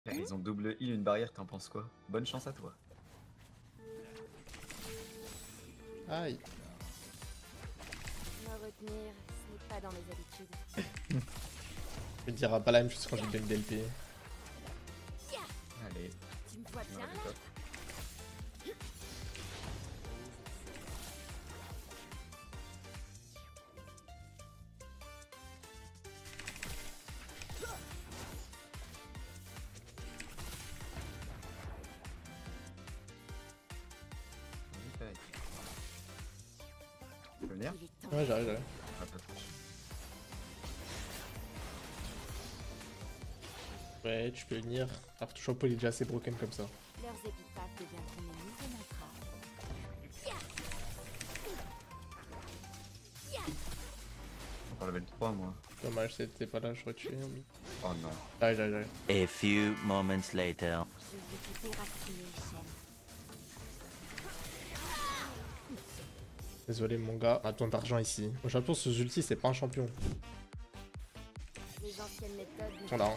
Ils ont double heal, une barrière, t'en penses quoi? Bonne chance à toi. Aïe. Me retenir, ce n'est pas dans mes habitudes. Je me dirai pas la même chose quand je vais donner DLP. Allez, Tu me vois tu bien m'as là? top. Tu peux venir? Il est temps. Ouais, j'arrive. Ah, pas touche. Ouais, tu peux venir. Alors, toujours pas, il est déjà assez broken comme ça. Leurs épitaphes deviendront mes nouveaux mantras. Encore level 3 moi. Dommage, c'était pas là, j'aurais tué. Oh non. J'arrive. A few moments later. Je vais te déraciner, chaîne. Désolé, mon gars. On a besoin d'argent ici. Mon champion, ce ulti, c'est pas un champion. Les anciennes méthodes. Ils sont là. Hein.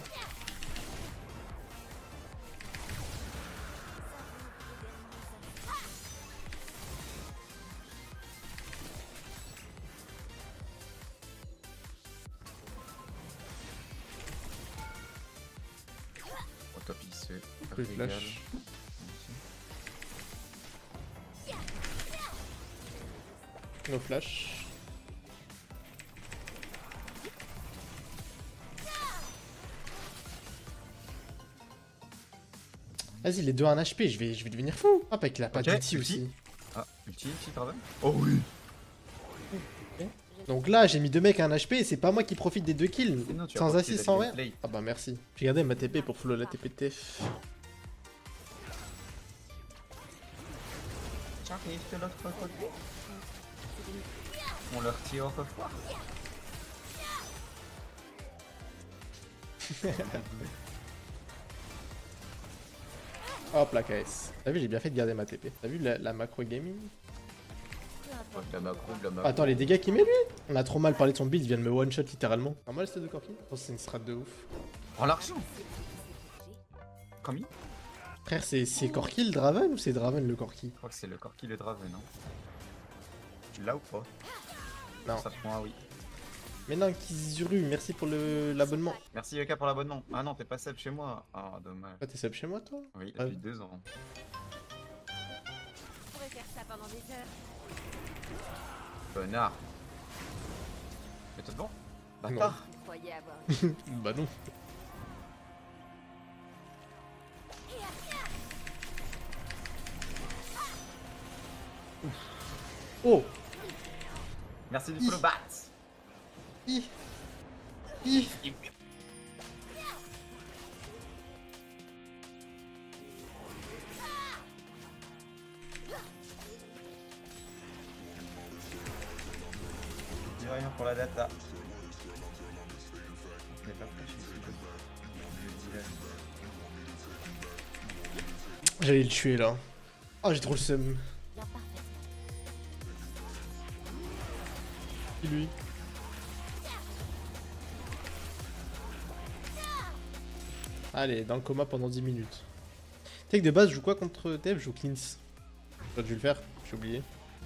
Au top il se Coup de flash. No flash. Vas-y, les deux à un HP, je vais devenir fou. Hop, avec la patte Ok, d'ulti ulti. aussi. Ah, ulti, Draven? Oh oui! Donc là, j'ai mis deux mecs à un HP et c'est pas moi qui profite des deux kills. Non, tu as Sans profité assist, de sans la rien. gameplay. Ah bah merci. J'ai gardé ma TP pour follow la TP de TF. J'arrive de l'autre côté. On leur tire au revoir. Hop la KS. T'as vu, j'ai bien fait de garder ma TP. T'as vu la macro gaming? Ouais, de la macro, de la macro. Attends, les dégâts qu'il met lui. On a trop mal parlé de son build, il vient de me one shot littéralement. Normal c'était de Corki? Je pense que c'est une strat de ouf. Prends l'argent! Combien? Frère, c'est Corki le Draven ou c'est Draven le Corki? Je crois que c'est le Corki le Draven, non? Tu l'as ou pas? Non. Ça prend un oui. Mais non, Kizuru, merci pour l'abonnement. Merci Yoka pour l'abonnement. Ah non, t'es pas sub chez moi. Ah, dommage. Ah, t'es sub chez moi toi? Oui, Ah. depuis 2 ans. Je pourrais faire ça pendant des heures. Connard. Mais t'es bon? Bâtard. Vous croyez avoir. Bah non. Oh! Merci du follow bat. Hi. Hi. Je dis rien pour la data. Je n'ai pas flash ici. Je dis J'allais le tuer là. Oh, j'ai trop le seum. Bien parfait. Et lui. Allez, dans le coma pendant 10 minutes. Tu sais que de base, je joue quoi contre TF? Je joue Cleans. J'aurais dû le faire, j'ai oublié.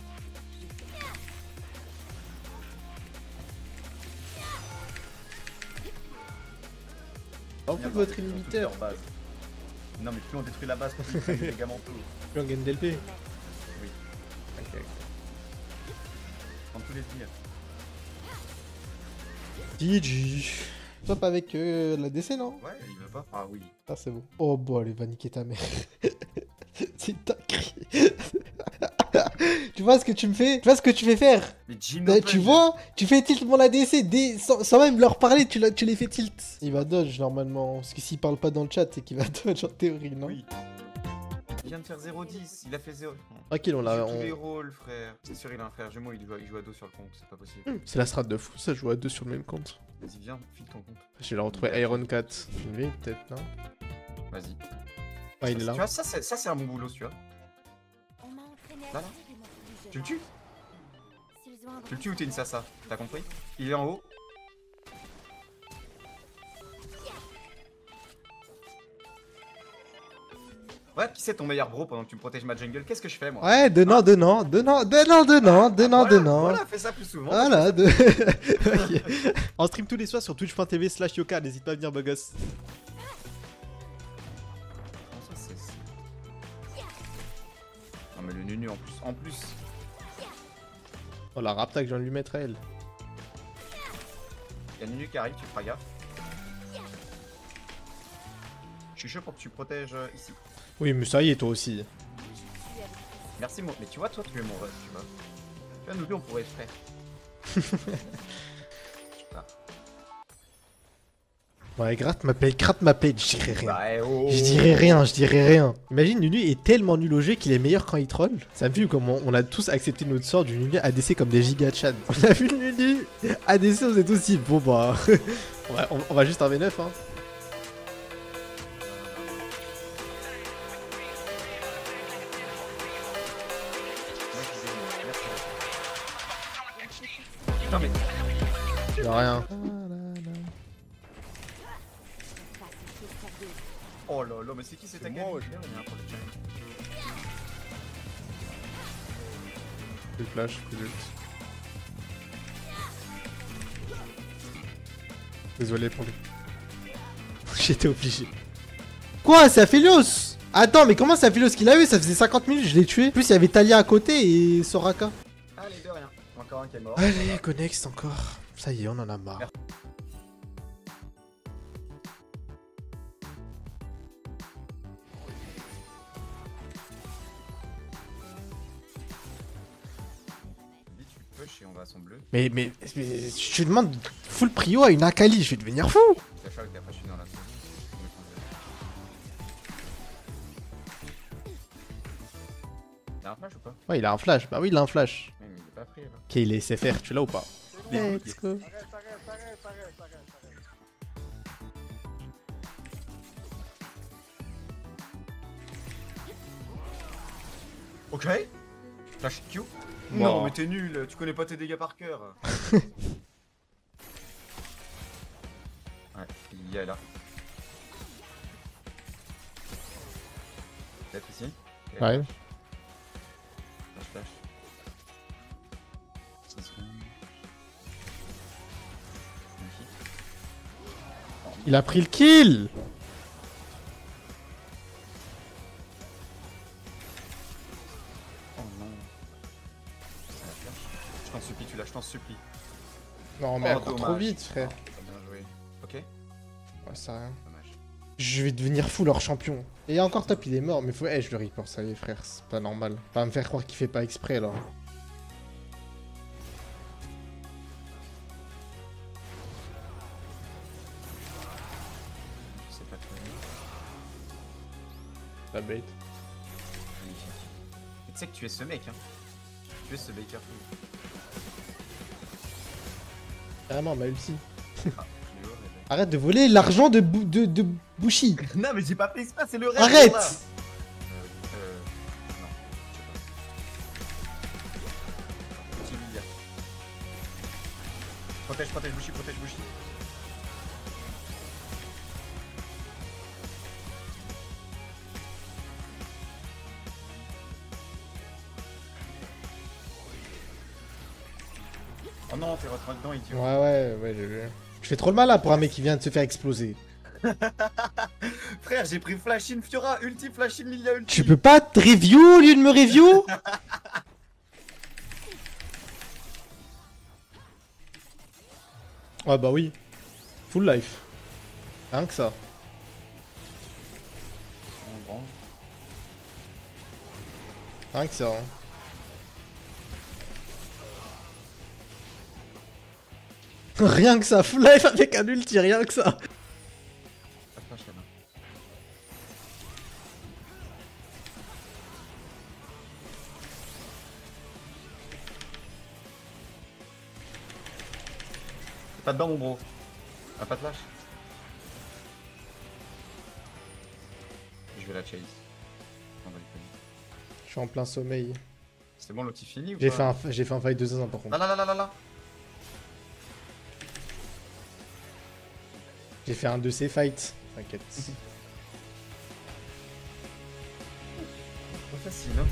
En fait, votre inhibiteur. base. Non mais plus on détruit la base, plus on fait des dégâts mentaux. Plus on gagne d'LP. Oui, Ok. en tous les tirs. GG. Top avec la DC, non? Ouais, il veut pas. Ah oui. Ah, c'est bon. Oh, bah, allez, va niquer ta mère. C'est une dinguerie. Tu vois ce que tu me fais? Tu vois ce que tu fais faire? Mais Jim Tu vois? Tu fais tilt mon ADC sans même leur parler, tu les fais tilt. Il va dodge normalement. Parce que s'il parle pas dans le chat, c'est qu'il va dodge en théorie, non? Oui. Il vient de faire 0-10, il a fait 0. Tranquille, on Il l'a. joue tous les rôles, frère. C'est sûr, il a un frère jumeau, il joue à dos sur le compte, c'est pas possible. C'est la strat de fou, ça joue à deux sur le même compte. Vas-y, viens, file ton compte. Je vais la retrouver Iron Cat. Une vie, peut-être, non? Vas-y. Ah, il est Tu là. vois, ça c'est un bon boulot, tu vois. On m'a entraîné à Là, là. tuer des morts plus Tu le tues? S'ils ont un Tu le tues ou t'es une sasa? T'as compris? Il est en haut. Regarde qui c'est ton meilleur bro pendant que tu me protèges ma jungle. Qu'est-ce que je fais moi? Ouais, donnant. Voilà, fais ça plus souvent. Voilà, Ok. On stream tous les soirs sur twitch.tv/yoka, n'hésite pas à venir, beau gosse. Non, ça, c'est... Non mais le Nunu en plus. Oh la rapta que je viens de lui mettre à elle. Il y a Nunu qui arrive, tu feras gaffe. Je suis chaud pour que tu protèges ici. Oui, mais ça y est, toi aussi. Merci mon... Mais tu vois, toi tu es mon ref, tu vois. Tu vois, nous deux on pourrait être frères. Ouais, gratte ma plate, je dirais rien. Bah, oh. Je dirais rien. Imagine, Nunu est tellement nul au jeu qu'il est meilleur quand il troll. Ça me fait comme on a tous accepté notre sort du Nunu ADC comme des giga chad. On a vu le Nunu ADC, vous êtes aussi. Bon bah, on va juste en V9 hein. Non mais... Y'a rien. Oh là là, mais c'est qui cet Akali? Plus de flash, plus d'ult. Désolé pour lui. J'étais obligé. Quoi? C'est Aphelios? Attends, mais comment c'est Aphelios qu'il a eu? Ça faisait 50 minutes, je l'ai tué. En plus, il y avait Talia à côté et Soraka. Allez, de rien. Encore un qui est mort. Allez, Connext encore. Ça y est, on en a marre. Dis, tu push et on va à son bleu. Mais je te demande full prio à une Akali, je vais devenir fou. Sachant que après je suis dans la sauce. Il a un flash ou pas? Ouais, il a un flash. Bah oui, il a un flash. Mais il est pas pris là. Ok, il est SFR, tu l'as ou pas? Let's go. Ok. Flash Q. Bon. Non mais t'es nul, tu connais pas tes dégâts par cœur. Ouais, il y a là. Peut-être ici. Ok. Ouais. Flash. 5 secondes. Magnifique. Il a pris le kill. Oh non. C'est la flash. Je t'en supplie, tu lâches, je t'en supplie. Non, mais Oh, encore trop dommage. vite, frère. T'as bien joué. Ok. Ouais, c'est rien. Dommage. Je vais devenir fou leur champion. Et encore top, il est mort, mais faut. Eh, je le report, ça y est, frère, c'est pas normal. Pas me faire croire qu'il fait pas exprès là. Je sais pas trop. La bait. Magnifique. Et tu sais que tu es ce mec, hein. Tu es ce Baker. Carrément, ma ulti. Ah, je l'ai eu, mais- Arrête de voler l'argent de Bushi. Non mais j'ai pas fait exprès, c'est le rêve. Arrête. Non, je sais pas. Petit Lilia. Protège Bushi, protège Bushi. Oh non, t'es rentré dedans, idiot. Ouais, j'ai vu. Je fais trop le malin pour un mec qui vient de se faire exploser. Frère, j'ai pris Flash in Fiora, ulti, Flash in Lilia, ulti. Tu peux pas te review au lieu de me review? Ouais, bah oui. Full life. Rien que ça. Bon. Rien que ça. Hein. Rien que ça. Full life avec un ulti, rien que ça. Pas de flash là-bas. T'es pas dedans mon bro. Ah, pas de flash. Je vais la chase. On va le connaître. Je suis en plein sommeil. C'est bon, l'outil fini ou J'ai pas? fait un fight de Zazin par contre. Là. J'ai fait un de ces fights. T'inquiète. facile, hein.